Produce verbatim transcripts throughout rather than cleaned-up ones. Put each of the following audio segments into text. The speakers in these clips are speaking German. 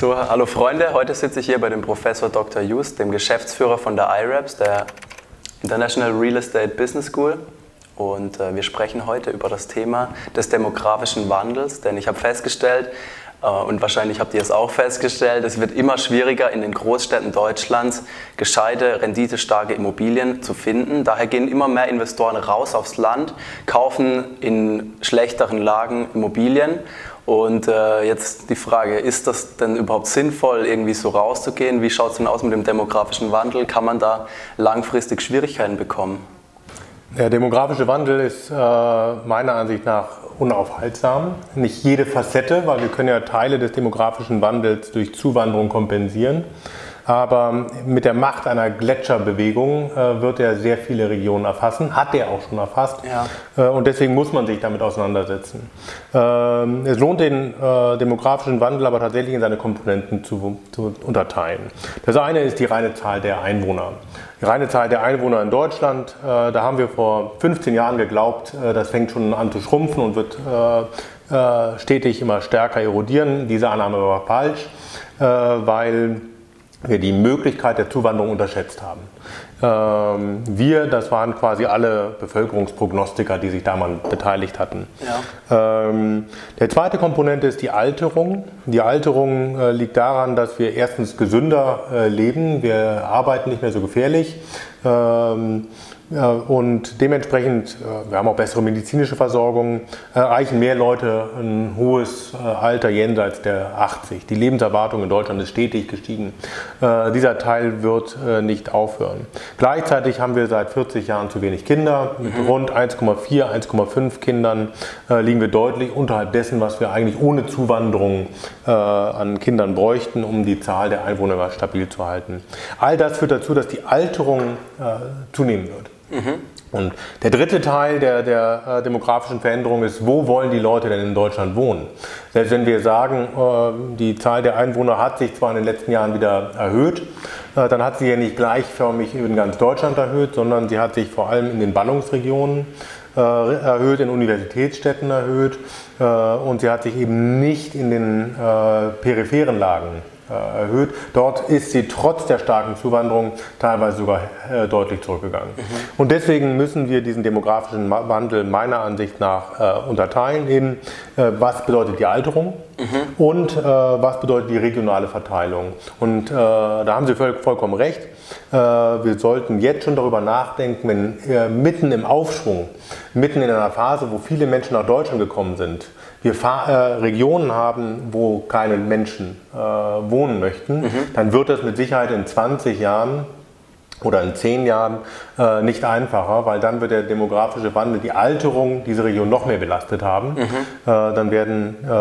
So, hallo Freunde, heute sitze ich hier bei dem Professor Doktor Just, dem Geschäftsführer von der I RAPS, der International Real Estate Business School. Und äh, wir sprechen heute über das Thema des demografischen Wandels, denn ich habe festgestellt, äh, und wahrscheinlich habt ihr es auch festgestellt, es wird immer schwieriger in den Großstädten Deutschlands gescheite, renditestarke Immobilien zu finden. Daher gehen immer mehr Investoren raus aufs Land, kaufen in schlechteren Lagen Immobilien. Und äh, jetzt die Frage, ist das denn überhaupt sinnvoll, irgendwie so rauszugehen? Wie schaut es denn aus mit dem demografischen Wandel? Kann man da langfristig Schwierigkeiten bekommen? Der demografische Wandel ist äh, meiner Ansicht nach unaufhaltsam. Nicht jede Facette, weil wir können ja Teile des demografischen Wandels durch Zuwanderung kompensieren. Aber mit der Macht einer Gletscherbewegung äh, wird er sehr viele Regionen erfassen, hat er auch schon erfasst. Ja. Äh, und deswegen muss man sich damit auseinandersetzen. Äh, es lohnt den äh, demografischen Wandel aber tatsächlich in seine Komponenten zu, zu unterteilen. Das eine ist die reine Zahl der Einwohner. Die reine Zahl der Einwohner in Deutschland, äh, da haben wir vor fünfzehn Jahren geglaubt, äh, das fängt schon an zu schrumpfen und wird äh, äh, stetig immer stärker erodieren. Diese Annahme war falsch, äh, weil wir die Möglichkeit der Zuwanderung unterschätzt haben. Ähm, wir, das waren quasi alle Bevölkerungsprognostiker, die sich daran beteiligt hatten. Ja. Ähm, der zweite Komponente ist die Alterung. Die Alterung äh, liegt daran, dass wir erstens gesünder äh, leben, wir arbeiten nicht mehr so gefährlich. Ähm, Und dementsprechend, wir haben auch bessere medizinische Versorgung, erreichen mehr Leute ein hohes Alter jenseits der achtzig. Die Lebenserwartung in Deutschland ist stetig gestiegen. Dieser Teil wird nicht aufhören. Gleichzeitig haben wir seit vierzig Jahren zu wenig Kinder. Mit mhm. rund eins Komma vier, eins Komma fünf Kindern liegen wir deutlich unterhalb dessen, was wir eigentlich ohne Zuwanderung an Kindern bräuchten, um die Zahl der Einwohner stabil zu halten. All das führt dazu, dass die Alterung zunehmen wird. Mhm. Und der dritte Teil der, der äh, demografischen Veränderung ist, wo wollen die Leute denn in Deutschland wohnen? Selbst wenn wir sagen, äh, die Zahl der Einwohner hat sich zwar in den letzten Jahren wieder erhöht, äh, dann hat sie ja nicht gleichförmig in ganz Deutschland erhöht, sondern sie hat sich vor allem in den Ballungsregionen äh, erhöht, in Universitätsstädten erhöht äh, und sie hat sich eben nicht in den äh, peripheren Lagen erhöht. Dort ist sie trotz der starken Zuwanderung teilweise sogar äh, deutlich zurückgegangen. Mhm. Und deswegen müssen wir diesen demografischen Wandel meiner Ansicht nach äh, unterteilen in, äh, was bedeutet die Alterung mhm. und äh, was bedeutet die regionale Verteilung. Und äh, da haben Sie voll, vollkommen recht. Äh, wir sollten jetzt schon darüber nachdenken, wenn äh, mitten im Aufschwung, mitten in einer Phase, wo viele Menschen nach Deutschland gekommen sind, wir Fahr äh, Regionen haben, wo keine Menschen äh, wohnen möchten, mhm. dann wird das mit Sicherheit in zwanzig Jahren oder in zehn Jahren äh, nicht einfacher, weil dann wird der demografische Wandel, die Alterung diese Region noch mehr belastet haben. Mhm. Äh, dann werden, äh,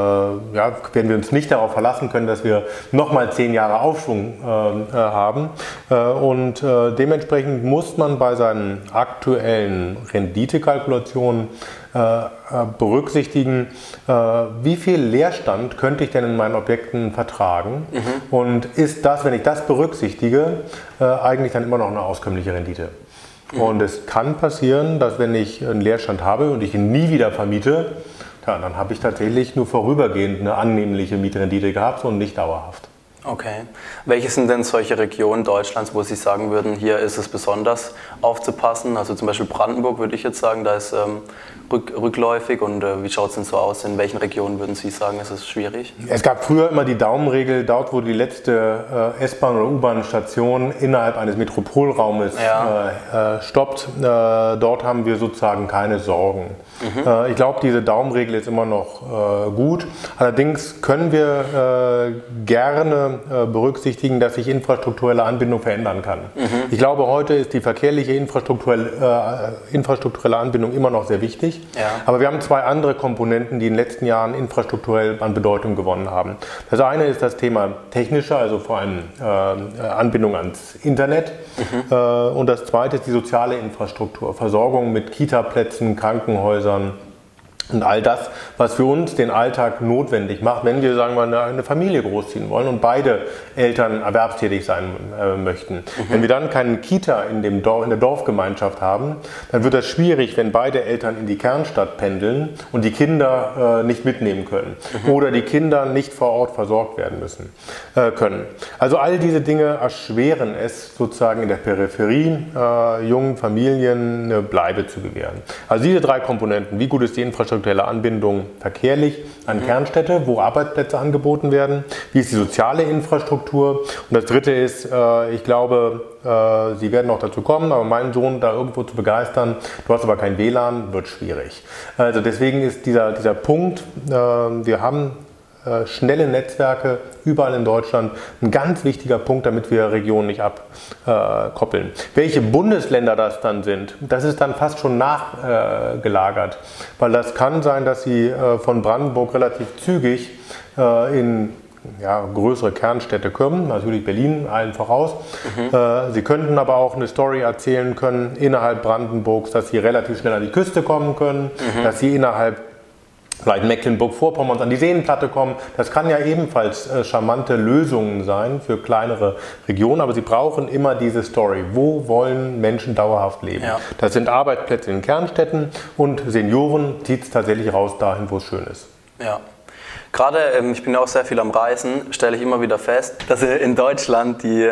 ja, werden wir uns nicht darauf verlassen können, dass wir nochmal zehn Jahre Aufschwung äh, haben. Äh, und äh, dementsprechend muss man bei seinen aktuellen Renditekalkulationen äh, berücksichtigen, äh, wie viel Leerstand könnte ich denn in meinen Objekten vertragen mhm. und ist das, wenn ich das berücksichtige, äh, eigentlich dann immer noch eine auskömmliche Rendite. Mhm. Und es kann passieren, dass wenn ich einen Leerstand habe und ich ihn nie wieder vermiete, ja, dann habe ich tatsächlich nur vorübergehend eine annehmliche Mietrendite gehabt und nicht dauerhaft. Okay. Welche sind denn solche Regionen Deutschlands, wo Sie sagen würden, hier ist es besonders aufzupassen? Also zum Beispiel Brandenburg würde ich jetzt sagen, da ist ähm, rück, rückläufig. Und äh, wie schaut es denn so aus? In welchen Regionen würden Sie sagen, ist es schwierig? Es gab früher immer die Daumenregel, dort wo die letzte äh, S-Bahn- oder U-Bahn-Station innerhalb eines Metropolraumes ja. äh, stoppt, äh, dort haben wir sozusagen keine Sorgen. Mhm. Äh, ich glaube, diese Daumenregel ist immer noch äh, gut. Allerdings können wir äh, gerne berücksichtigen, dass sich infrastrukturelle Anbindung verändern kann. Mhm. Ich glaube, heute ist die verkehrliche infrastrukturelle, äh, infrastrukturelle Anbindung immer noch sehr wichtig. Ja. Aber wir haben zwei andere Komponenten, die in den letzten Jahren infrastrukturell an Bedeutung gewonnen haben. Das eine ist das Thema technische, also vor allem äh, Anbindung ans Internet. Mhm. Äh, und das zweite ist die soziale Infrastruktur, Versorgung mit Kita-Plätzen, Krankenhäusern, Und all das, was für uns den Alltag notwendig macht, wenn wir, sagen wir mal, eine Familie großziehen wollen und beide Eltern erwerbstätig sein äh, möchten. Mhm. Wenn wir dann keinen Kita in, dem Dorf, in der Dorfgemeinschaft haben, dann wird das schwierig, wenn beide Eltern in die Kernstadt pendeln und die Kinder äh, nicht mitnehmen können. Mhm. Oder die Kinder nicht vor Ort versorgt werden müssen, äh, können. Also all diese Dinge erschweren es sozusagen in der Peripherie, äh, jungen Familien eine Bleibe zu gewähren. Also diese drei Komponenten, wie gut ist die Infrastruktur, Anbindung verkehrlich an mhm. Kernstädte, wo Arbeitsplätze angeboten werden, wie ist die soziale Infrastruktur, und das dritte ist, äh, ich glaube, äh, Sie werden noch dazu kommen, aber meinen Sohn da irgendwo zu begeistern, du hast aber kein W L A N, wird schwierig. Also deswegen ist dieser, dieser Punkt, äh, wir haben äh, schnelle Netzwerke überall in Deutschland, ein ganz wichtiger Punkt, damit wir Regionen nicht abkoppeln. Äh, Welche Bundesländer das dann sind, das ist dann fast schon nachgelagert, äh, weil das kann sein, dass Sie äh, von Brandenburg relativ zügig äh, in ja, größere Kernstädte kommen, natürlich Berlin allen voraus. Mhm. Äh, Sie könnten aber auch eine Story erzählen können innerhalb Brandenburgs, dass Sie relativ schnell an die Küste kommen können, mhm. dass Sie innerhalb vielleicht Mecklenburg-Vorpommern an die Seenplatte kommen. Das kann ja ebenfalls äh, charmante Lösungen sein für kleinere Regionen, aber sie brauchen immer diese Story. Wo wollen Menschen dauerhaft leben? Ja. Das sind Arbeitsplätze in Kernstädten, und Senioren zieht es tatsächlich raus dahin, wo es schön ist. Ja. Gerade, ähm, ich bin ja auch sehr viel am Reisen, stelle ich immer wieder fest, dass in Deutschland die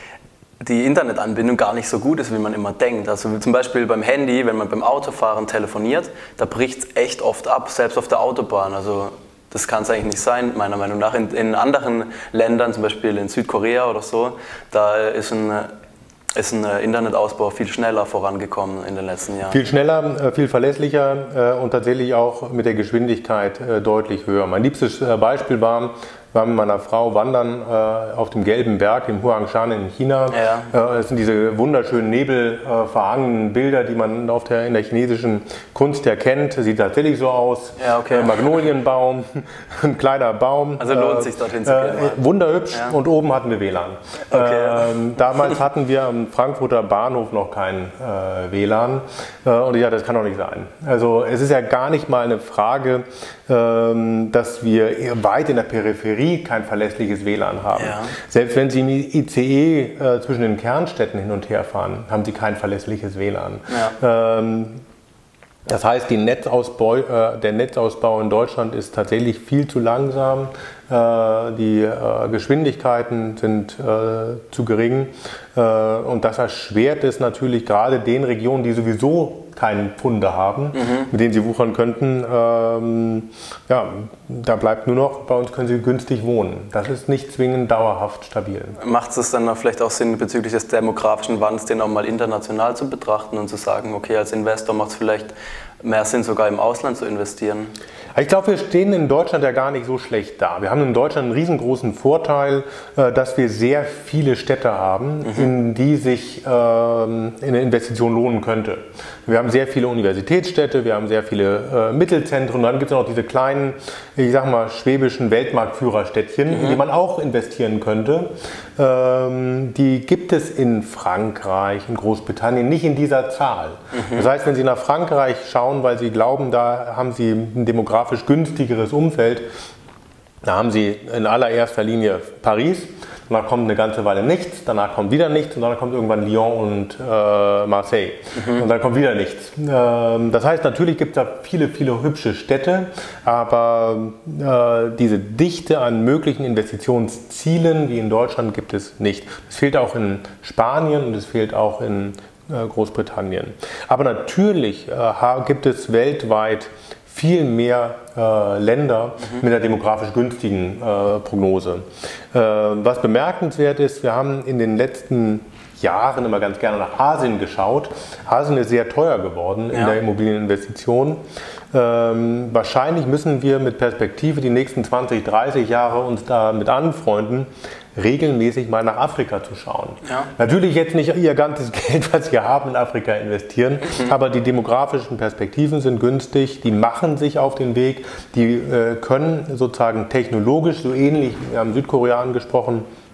die Internetanbindung gar nicht so gut ist, wie man immer denkt. Also zum Beispiel beim Handy, wenn man beim Autofahren telefoniert, da bricht es echt oft ab, selbst auf der Autobahn. Also das kann es eigentlich nicht sein, meiner Meinung nach. In, in anderen Ländern, zum Beispiel in Südkorea oder so, da ist ein, ist ein Internetausbau viel schneller vorangekommen in den letzten Jahren. Viel schneller, viel verlässlicher und tatsächlich auch mit der Geschwindigkeit deutlich höher. Mein liebstes Beispiel war, wir waren mit meiner Frau wandern äh, auf dem Gelben Berg im Huangshan in China. Ja. Äh, das sind diese wunderschönen nebelverhangenen äh, Bilder, die man auf der, in der chinesischen Kunst ja kennt. Sieht tatsächlich so aus. Ja, okay. äh, Magnolienbaum, ein kleiner Baum. Also lohnt äh, sich dorthin zu gehen. Äh, wunderhübsch, ja. Und oben hatten wir W L A N. Okay. Äh, damals hatten wir am Frankfurter Bahnhof noch kein äh, W L A N. Äh, und ja, das kann doch nicht sein. Also es ist ja gar nicht mal eine Frage, äh, dass wir weit in der Peripherie kein verlässliches W L A N haben. Ja. Selbst wenn Sie im I C E äh, zwischen den Kernstädten hin und her fahren, haben Sie kein verlässliches W L A N. Ja. Ähm, das heißt, die Netzausbau, äh, der Netzausbau in Deutschland ist tatsächlich viel zu langsam. Äh, die äh, Geschwindigkeiten sind äh, zu gering. Äh, und das erschwert es natürlich gerade den Regionen, die sowieso keine Pfunde haben, mhm. mit denen sie wuchern könnten. Ähm, ja, da bleibt nur noch, bei uns können sie günstig wohnen. Das ist nicht zwingend dauerhaft stabil. Macht es dann vielleicht auch Sinn, bezüglich des demografischen Wandels, den auch mal international zu betrachten und zu sagen, okay, als Investor macht es vielleicht mehr Sinn, sogar im Ausland zu investieren? Ich glaube, wir stehen in Deutschland ja gar nicht so schlecht da. Wir haben in Deutschland einen riesengroßen Vorteil, dass wir sehr viele Städte haben, mhm. in die sich eine Investition lohnen könnte. Wir haben sehr viele Universitätsstädte, wir haben sehr viele Mittelzentren, und dann gibt es noch diese kleinen, ich sag mal, schwäbischen Weltmarktführerstädtchen, mhm. in die man auch investieren könnte. Die gibt es in Frankreich, in Großbritannien, nicht in dieser Zahl. Mhm. Das heißt, wenn Sie nach Frankreich schauen, weil Sie glauben, da haben Sie ein demografisch günstigeres Umfeld, da haben Sie in allererster Linie Paris, danach kommt eine ganze Weile nichts, danach kommt wieder nichts, und dann kommt irgendwann Lyon und äh, Marseille, mhm. und dann kommt wieder nichts. Ähm, das heißt, natürlich gibt es da viele, viele hübsche Städte, aber äh, diese Dichte an möglichen Investitionszielen wie in Deutschland gibt es nicht. Es fehlt auch in Spanien und es fehlt auch in äh, Großbritannien. Aber natürlich äh, gibt es weltweit viel mehr äh, Länder mhm. mit einer demografisch günstigen äh, Prognose. Äh, was bemerkenswert ist, wir haben in den letzten Jahren immer ganz gerne nach Asien geschaut. Asien ist sehr teuer geworden ja. in der Immobilieninvestition. Ähm, wahrscheinlich müssen wir mit Perspektive die nächsten zwanzig, dreißig Jahre uns damit anfreunden, regelmäßig mal nach Afrika zu schauen. Ja. Natürlich jetzt nicht ihr ganzes Geld, was sie haben, in Afrika investieren, mhm. aber die demografischen Perspektiven sind günstig, die machen sich auf den Weg, die äh, können sozusagen technologisch, so ähnlich, wir haben Südkorea angesprochen,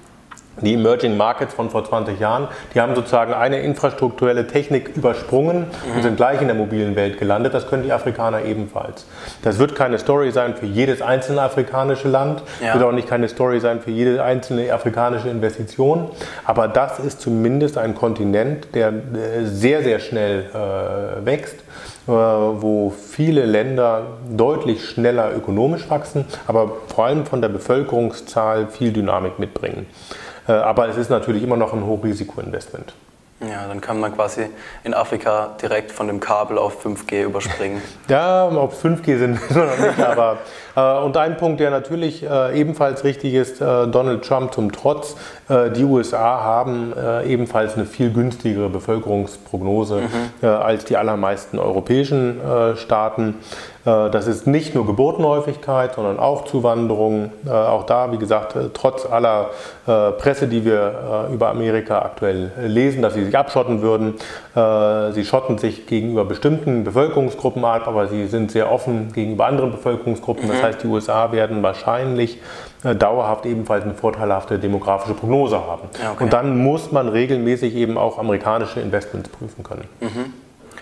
Die Emerging Markets von vor zwanzig Jahren, die haben sozusagen eine infrastrukturelle Technik übersprungen mhm. und sind gleich in der mobilen Welt gelandet. Das können die Afrikaner ebenfalls. Das wird keine Story sein für jedes einzelne afrikanische Land, ja. wird auch nicht keine Story sein für jede einzelne afrikanische Investition. Aber das ist zumindest ein Kontinent, der sehr, sehr schnell äh, wächst, äh, wo viele Länder deutlich schneller ökonomisch wachsen, aber vor allem von der Bevölkerungszahl viel Dynamik mitbringen. Aber es ist natürlich immer noch ein Hochrisikoinvestment. Ja, dann kann man quasi in Afrika direkt von dem Kabel auf fünf G überspringen. Ja, ob es fünf G sind, wissen wir noch nicht. Aber, äh, und ein Punkt, der natürlich äh, ebenfalls richtig ist, äh, Donald Trump zum Trotz, äh, die U S A haben äh, ebenfalls eine viel günstigere Bevölkerungsprognose mhm. äh, als die allermeisten europäischen äh, Staaten. Äh, das ist nicht nur Geburtenhäufigkeit, sondern auch Zuwanderung. Äh, auch da, wie gesagt, äh, trotz aller äh, Presse, die wir äh, über Amerika aktuell äh, lesen, dass sie sich abschotten würden. Äh, sie schotten sich gegenüber bestimmten Bevölkerungsgruppen ab, aber sie sind sehr offen gegenüber anderen Bevölkerungsgruppen. Mhm. Das heißt, die U S A werden wahrscheinlich äh, dauerhaft ebenfalls eine vorteilhafte demografische Prognose haben. Ja, okay. Und dann muss man regelmäßig eben auch amerikanische Investments prüfen können. Mhm.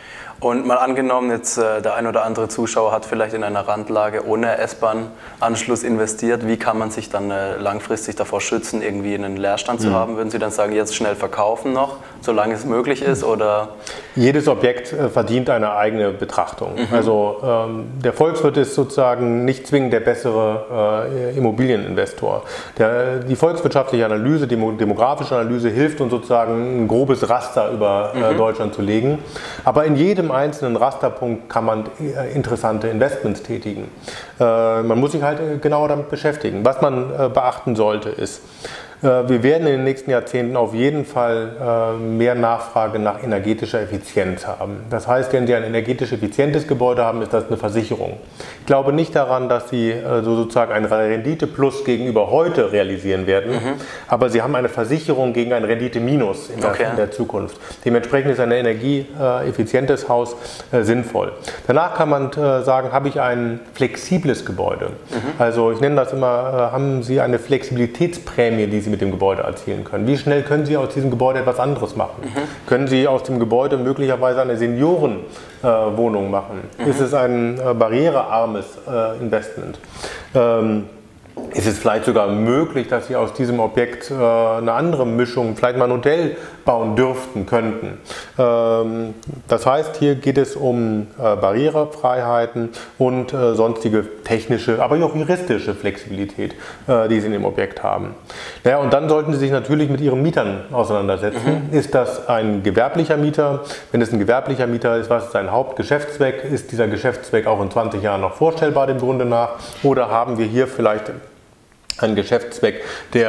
Und mal angenommen, jetzt äh, der ein oder andere Zuschauer hat vielleicht in einer Randlage ohne S-Bahn-Anschluss investiert. Wie kann man sich dann äh, langfristig davor schützen, irgendwie einen Leerstand zu mhm. haben? Würden Sie dann sagen, jetzt schnell verkaufen noch, solange es möglich ist? Oder? Jedes Objekt äh, verdient eine eigene Betrachtung. Mhm. Also ähm, der Volkswirt ist sozusagen nicht zwingend der bessere äh, Immobilieninvestor. Der, die volkswirtschaftliche Analyse, die demografische Analyse hilft uns sozusagen ein grobes Raster über äh, mhm. Deutschland zu legen. Aber in jedem einzelnen Rasterpunkt kann man interessante Investments tätigen. Äh, man muss sich halt genauer damit beschäftigen. Was man äh, beachten sollte ist, wir werden in den nächsten Jahrzehnten auf jeden Fall mehr Nachfrage nach energetischer Effizienz haben. Das heißt, wenn Sie ein energetisch effizientes Gebäude haben, ist das eine Versicherung. Ich glaube nicht daran, dass Sie so sozusagen einen Rendite-Plus gegenüber heute realisieren werden, mhm. aber Sie haben eine Versicherung gegen ein Rendite-Minus in, okay. in der Zukunft. Dementsprechend ist ein energieeffizientes Haus sinnvoll. Danach kann man sagen, habe ich ein flexibles Gebäude. Mhm. Also ich nenne das immer, haben Sie eine Flexibilitätsprämie, die Sie mit dem Gebäude erzielen können. Wie schnell können Sie aus diesem Gebäude etwas anderes machen? Mhm. Können Sie aus dem Gebäude möglicherweise eine Seniorenwohnung äh, machen? Mhm. Ist es ein äh, barrierearmes äh, Investment? Ähm, Ist es vielleicht sogar möglich, dass Sie aus diesem Objekt äh, eine andere Mischung, vielleicht mal ein Hotel bauen dürften, könnten? Ähm, das heißt, hier geht es um äh, Barrierefreiheiten und äh, sonstige technische, aber auch juristische Flexibilität, äh, die Sie in dem Objekt haben. Naja, und dann sollten Sie sich natürlich mit Ihren Mietern auseinandersetzen. Mhm. Ist das ein gewerblicher Mieter? Wenn es ein gewerblicher Mieter ist, was ist sein Hauptgeschäftszweck? Ist dieser Geschäftszweck auch in zwanzig Jahren noch vorstellbar, dem Grunde nach? Oder haben wir hier vielleicht ein Geschäftszweck,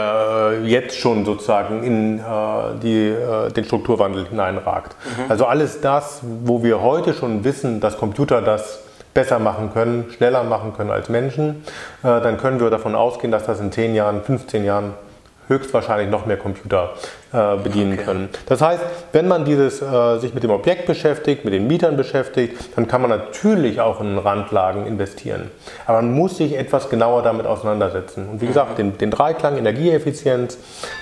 der jetzt schon sozusagen in äh, die, äh, den Strukturwandel hineinragt. Mhm. Also alles das, wo wir heute schon wissen, dass Computer das besser machen können, schneller machen können als Menschen, äh, dann können wir davon ausgehen, dass das in zehn Jahren, fünfzehn Jahren höchstwahrscheinlich noch mehr Computer äh, bedienen okay. können. Das heißt, wenn man dieses, äh, sich mit dem Objekt beschäftigt, mit den Mietern beschäftigt, dann kann man natürlich auch in Randlagen investieren. Aber man muss sich etwas genauer damit auseinandersetzen. Und wie gesagt, den, den Dreiklang Energieeffizienz,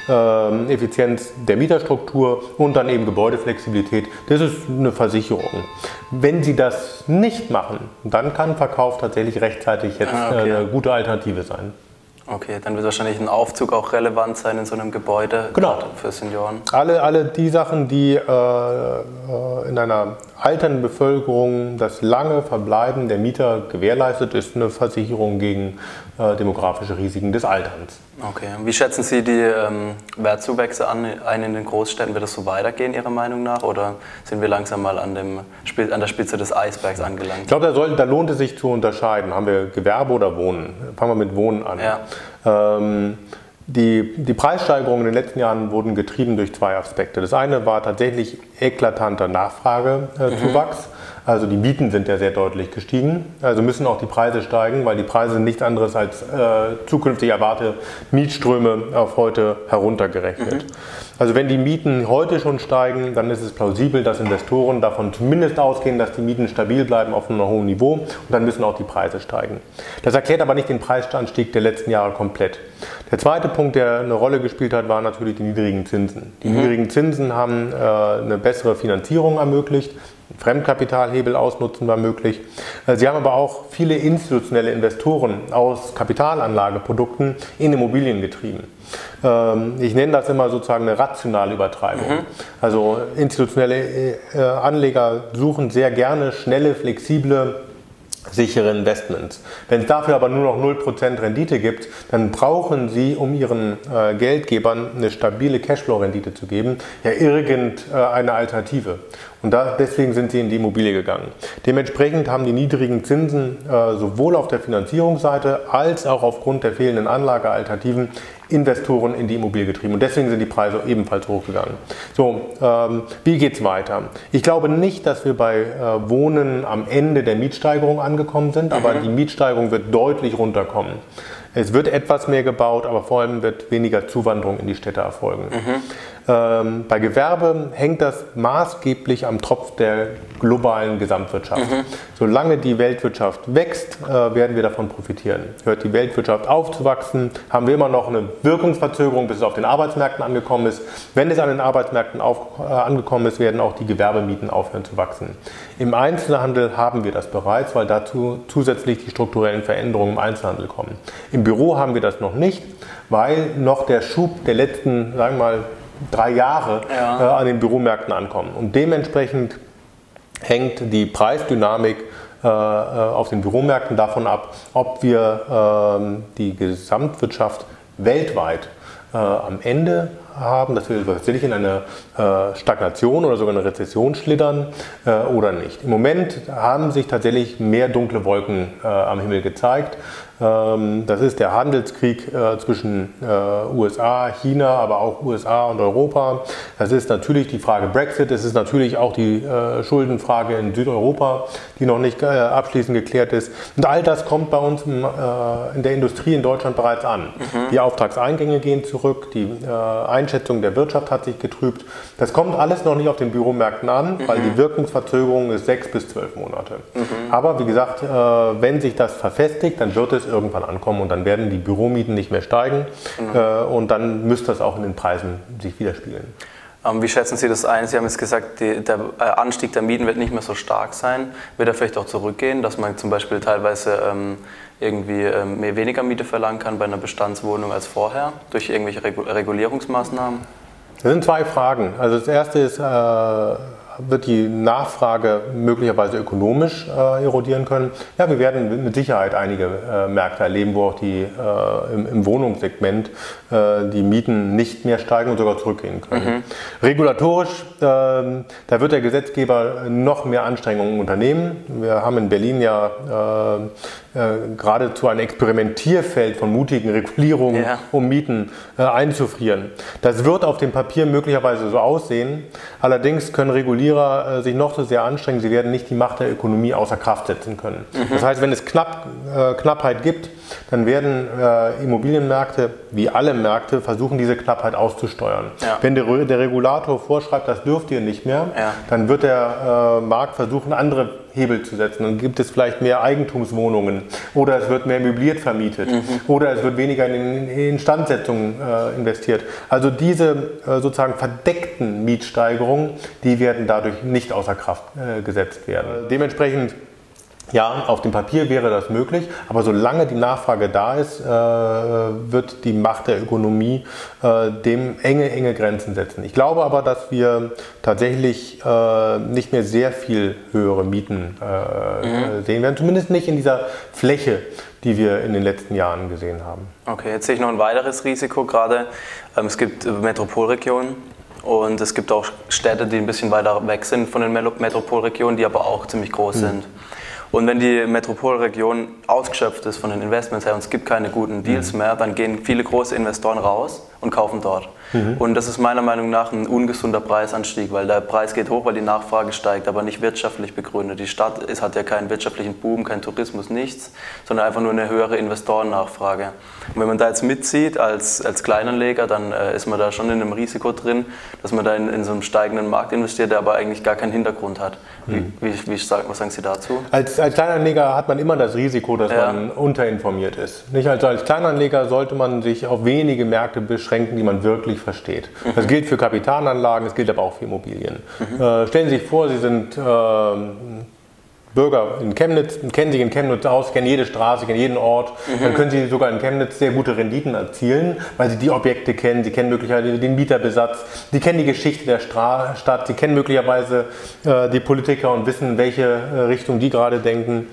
äh, Effizienz der Mieterstruktur und dann eben Gebäudeflexibilität, das ist eine Versicherung. Wenn Sie das nicht machen, dann kann Verkauf tatsächlich rechtzeitig jetzt ah, okay. eine gute Alternative sein. Okay, dann wird wahrscheinlich ein Aufzug auch relevant sein in so einem Gebäude, genau. für Senioren. Alle, alle die Sachen, die äh, in einer alternden Bevölkerung das lange Verbleiben der Mieter gewährleistet, ist eine Versicherung gegen äh, demografische Risiken des Alterns. Okay, wie schätzen Sie die ähm, Wertzuwächse an, ein in den Großstädten? Wird das so weitergehen, Ihrer Meinung nach? Oder sind wir langsam mal an, dem, an der Spitze des Eisbergs angelangt? Ich glaube, da, soll, da lohnt es sich zu unterscheiden. Haben wir Gewerbe oder Wohnen? Fangen wir mit Wohnen an. Ja. Ähm, Die, die Preissteigerungen in den letzten Jahren wurden getrieben durch zwei Aspekte. Das eine war tatsächlich eklatanter Nachfragezuwachs. Mhm. Also die Mieten sind ja sehr deutlich gestiegen, also müssen auch die Preise steigen, weil die Preise sind nichts anderes als äh, zukünftig erwartete Mietströme auf heute heruntergerechnet. Mhm. Also wenn die Mieten heute schon steigen, dann ist es plausibel, dass Investoren davon zumindest ausgehen, dass die Mieten stabil bleiben auf einem hohen Niveau und dann müssen auch die Preise steigen. Das erklärt aber nicht den Preisanstieg der letzten Jahre komplett. Der zweite Punkt, der eine Rolle gespielt hat, waren natürlich die niedrigen Zinsen. Die mhm. niedrigen Zinsen haben äh, eine bessere Finanzierung ermöglicht. Fremdkapitalhebel ausnutzen war möglich. Sie haben aber auch viele institutionelle Investoren aus Kapitalanlageprodukten in Immobilien getrieben. Ich nenne das immer sozusagen eine rationale Übertreibung. Mhm. Also institutionelle Anleger suchen sehr gerne schnelle, flexible, sichere Investments. Wenn es dafür aber nur noch null Prozent Rendite gibt, dann brauchen sie, um ihren äh, Geldgebern eine stabile Cashflow-Rendite zu geben, ja irgendeine Alternative. Und da, deswegen sind sie in die Immobilie gegangen. Dementsprechend haben die niedrigen Zinsen äh, sowohl auf der Finanzierungsseite als auch aufgrund der fehlenden Anlagealternativen Investoren in die Immobilie getrieben. Und deswegen sind die Preise ebenfalls hochgegangen. So, ähm, wie geht es weiter? Ich glaube nicht, dass wir bei äh, Wohnen am Ende der Mietsteigerung angekommen sind, aber mhm. die Mietsteigerung wird deutlich runterkommen. Es wird etwas mehr gebaut, aber vor allem wird weniger Zuwanderung in die Städte erfolgen. Mhm. Ähm, bei Gewerbe hängt das maßgeblich am Tropf der globalen Gesamtwirtschaft. Mhm. Solange die Weltwirtschaft wächst, äh, werden wir davon profitieren. Hört die Weltwirtschaft auf zu wachsen, haben wir immer noch eine Wirkungsverzögerung, bis es auf den Arbeitsmärkten angekommen ist. Wenn es an den Arbeitsmärkten auf, äh, angekommen ist, werden auch die Gewerbemieten aufhören zu wachsen. Im Einzelhandel haben wir das bereits, weil dazu zusätzlich die strukturellen Veränderungen im Einzelhandel kommen. Im Büro haben wir das noch nicht, weil noch der Schub der letzten, sagen wir mal, drei Jahre ja. äh, an den Büromärkten ankommen. Und dementsprechend hängt die Preisdynamik äh, auf den Büromärkten davon ab, ob wir äh, die Gesamtwirtschaft weltweit äh, am Ende haben, dass wir tatsächlich in eine äh, Stagnation oder sogar eine Rezession schlittern äh, oder nicht. Im Moment haben sich tatsächlich mehr dunkle Wolken äh, am Himmel gezeigt. Ähm, das ist der Handelskrieg äh, zwischen äh, U S A, China, aber auch U S A und Europa. Das ist natürlich die Frage Brexit. Es ist natürlich auch die äh, Schuldenfrage in Südeuropa, die noch nicht äh, abschließend geklärt ist. Und all das kommt bei uns im, äh, in der Industrie in Deutschland bereits an. Mhm. Die Auftragseingänge gehen zurück, die äh, Einschätzung der Wirtschaft hat sich getrübt. Das kommt alles noch nicht auf den Büromärkten an, mhm. weil die Wirkungsverzögerung ist sechs bis zwölf Monate. Mhm. Aber wie gesagt, äh, wenn sich das verfestigt, dann wird es irgendwann ankommen und dann werden die Büromieten nicht mehr steigen mhm. äh, und dann müsste das auch in den Preisen sich widerspiegeln. Ähm, wie schätzen Sie das ein? Sie haben jetzt gesagt, die, der Anstieg der Mieten wird nicht mehr so stark sein. Wird er vielleicht auch zurückgehen, dass man zum Beispiel teilweise ähm, irgendwie ähm, mehr, weniger Miete verlangen kann bei einer Bestandswohnung als vorher durch irgendwelche Regulierungsmaßnahmen? Das sind zwei Fragen. Also das erste ist, äh, wird die Nachfrage möglicherweise ökonomisch äh, erodieren können? Ja, wir werden mit Sicherheit einige äh, Märkte erleben, wo auch die, äh, im, im Wohnungssegment äh, die Mieten nicht mehr steigen und sogar zurückgehen können. Mhm. Regulatorisch, äh, da wird der Gesetzgeber noch mehr Anstrengungen unternehmen. Wir haben in Berlin ja äh, äh, geradezu ein Experimentierfeld von mutigen Regulierungen, ja. um Mieten äh, einzufrieren. Das wird auf dem Papier möglicherweise so aussehen. Allerdings können Regulierungen sich noch so sehr anstrengen, sie werden nicht die Macht der Ökonomie außer Kraft setzen können. Mhm. Das heißt, wenn es Knapp, äh, Knappheit gibt, dann werden äh, Immobilienmärkte, wie alle Märkte, versuchen, diese Knappheit auszusteuern. Ja. Wenn der, der Regulator vorschreibt, das dürft ihr nicht mehr, ja. dann wird der äh, Markt versuchen, andere Hebel zu setzen. Dann gibt es vielleicht mehr Eigentumswohnungen oder es wird mehr möbliert vermietet mhm. oder es wird weniger in Instandsetzungen äh, investiert. Also diese äh, sozusagen verdeckten Mietsteigerungen, die werden dadurch nicht außer Kraft äh, gesetzt werden. Dementsprechend, ja, auf dem Papier wäre das möglich, aber solange die Nachfrage da ist, äh, wird die Macht der Ökonomie äh, dem enge, enge Grenzen setzen. Ich glaube aber, dass wir tatsächlich äh, nicht mehr sehr viel höhere Mieten äh, mhm. sehen werden, zumindest nicht in dieser Fläche, die wir in den letzten Jahren gesehen haben. Okay, jetzt sehe ich noch ein weiteres Risiko gerade. Ähm, es gibt Metropolregionen. Und es gibt auch Städte, die ein bisschen weiter weg sind von den Metropolregionen, die aber auch ziemlich groß mhm. sind. Und wenn die Metropolregion ausgeschöpft ist von den Investments her und es gibt keine guten Deals mhm. mehr, dann gehen viele große Investoren raus und kaufen dort. Mhm. Und das ist meiner Meinung nach ein ungesunder Preisanstieg, weil der Preis geht hoch, weil die Nachfrage steigt, aber nicht wirtschaftlich begründet. Die Stadt ist, hat ja keinen wirtschaftlichen Boom, keinen Tourismus, nichts, sondern einfach nur eine höhere Investorennachfrage. Und wenn man da jetzt mitzieht als, als Kleinanleger, dann äh, ist man da schon in einem Risiko drin, dass man da in, in so einen steigenden Markt investiert, der aber eigentlich gar keinen Hintergrund hat. Mhm. Wie, wie, wie, was sagen Sie dazu? Als, als Kleinanleger hat man immer das Risiko, dass ja. man unterinformiert ist. Nicht? Also als Kleinanleger sollte man sich auf wenige Märkte beschränken, die man wirklich versteht. Mhm. Das gilt für Kapitalanlagen, das gilt aber auch für Immobilien. Mhm. Äh, stellen Sie sich vor, Sie sind äh, Bürger in Chemnitz, kennen sich in Chemnitz aus, kennen jede Straße, kennen jeden Ort. Mhm. Dann können Sie sogar in Chemnitz sehr gute Renditen erzielen, weil Sie die Objekte kennen, Sie kennen möglicherweise den Mieterbesatz, Sie kennen die Geschichte der Stra Stadt, Sie kennen möglicherweise äh, die Politiker und wissen, welche äh, Richtung die gerade denken.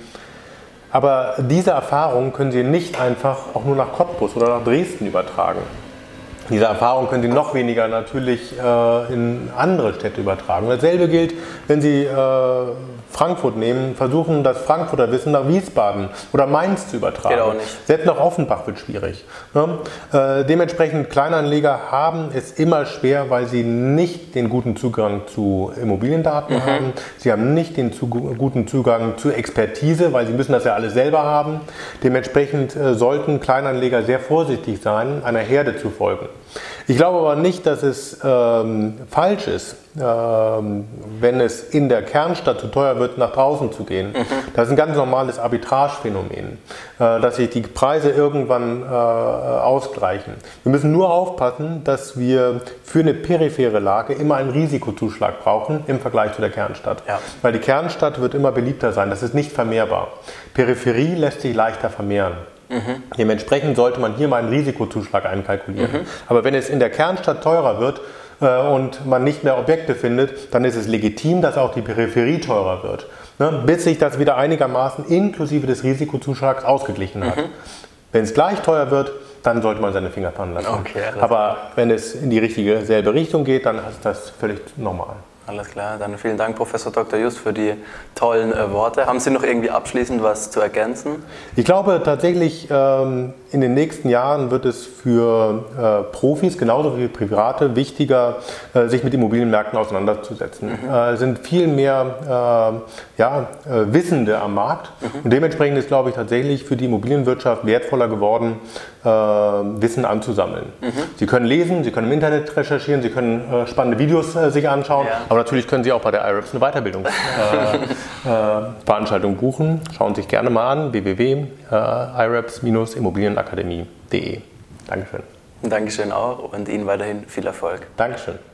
Aber diese Erfahrung können Sie nicht einfach auch nur nach Cottbus oder nach Dresden übertragen. Diese Erfahrung können Sie noch weniger natürlich äh, in andere Städte übertragen. Dasselbe gilt, wenn Sie äh, Frankfurt nehmen, versuchen das Frankfurter Wissen nach Wiesbaden oder Mainz zu übertragen. Geht auch nicht. Selbst nach Offenbach wird schwierig. Ne? Äh, dementsprechend Kleinanleger haben es immer schwer, weil sie nicht den guten Zugang zu Immobiliendaten mhm. haben. Sie haben nicht den zu, guten Zugang zu Expertise, weil sie müssen das ja alles selber haben. Dementsprechend äh, sollten Kleinanleger sehr vorsichtig sein, einer Herde zu folgen. Ich glaube aber nicht, dass es ähm, falsch ist, ähm, wenn es in der Kernstadt zu teuer wird, nach draußen zu gehen. Mhm. Das ist ein ganz normales Arbitragephänomen, äh, dass sich die Preise irgendwann äh, ausgleichen. Wir müssen nur aufpassen, dass wir für eine periphere Lage immer einen Risikozuschlag brauchen im Vergleich zu der Kernstadt. Ja. Weil die Kernstadt wird immer beliebter sein, das ist nicht vermehrbar. Peripherie lässt sich leichter vermehren. Mhm. Dementsprechend sollte man hier mal einen Risikozuschlag einkalkulieren. Mhm. Aber wenn es in der Kernstadt teurer wird äh, und man nicht mehr Objekte findet, dann ist es legitim, dass auch die Peripherie teurer wird. Ne? Bis sich das wieder einigermaßen inklusive des Risikozuschlags ausgeglichen hat. Mhm. Wenn es gleich teuer wird, dann sollte man seine Finger davon lassen. Okay, aber wenn es in die richtige selbe Richtung geht, dann ist das völlig normal. Alles klar, dann vielen Dank, Professor Doktor Just, für die tollen äh, Worte. Haben Sie noch irgendwie abschließend was zu ergänzen? Ich glaube tatsächlich, ähm, in den nächsten Jahren wird es für äh, Profis, genauso wie für Private, wichtiger, äh, sich mit Immobilienmärkten auseinanderzusetzen. Mhm. Es äh, sind viel mehr äh, ja, äh, Wissende am Markt mhm. und dementsprechend ist, glaube ich, tatsächlich für die Immobilienwirtschaft wertvoller geworden, äh, Wissen anzusammeln. Mhm. Sie können lesen, Sie können im Internet recherchieren, Sie können äh, spannende Videos äh, sich anschauen. Ja. Aber natürlich können Sie auch bei der I R A P S eine Weiterbildungsveranstaltung äh, äh, buchen. Schauen Sie sich gerne mal an, w w w punkt i r a p s Bindestrich immobilienakademie punkt de. Dankeschön. Dankeschön auch und Ihnen weiterhin viel Erfolg. Dankeschön.